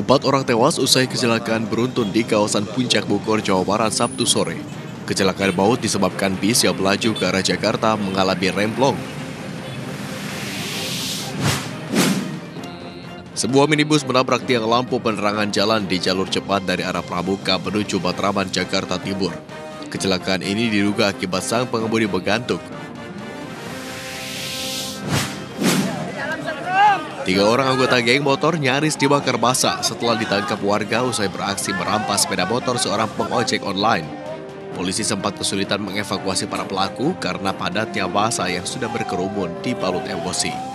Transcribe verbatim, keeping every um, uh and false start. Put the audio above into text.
Empat orang tewas usai kecelakaan beruntun di kawasan Puncak Bogor, Jawa Barat, Sabtu sore. Kecelakaan maut disebabkan bis yang melaju ke arah Jakarta mengalami remblong. Sebuah minibus menabrak tiang lampu penerangan jalan di jalur cepat dari arah Pramuka menuju Matraman, Jakarta Timur. Kecelakaan ini diduga akibat sang pengemudi begantuk. Tiga orang anggota geng motor nyaris dibakar basah setelah ditangkap warga usai beraksi merampas sepeda motor seorang pengojek online. Polisi sempat kesulitan mengevakuasi para pelaku karena padatnya massa yang sudah berkerumun di balut emosi.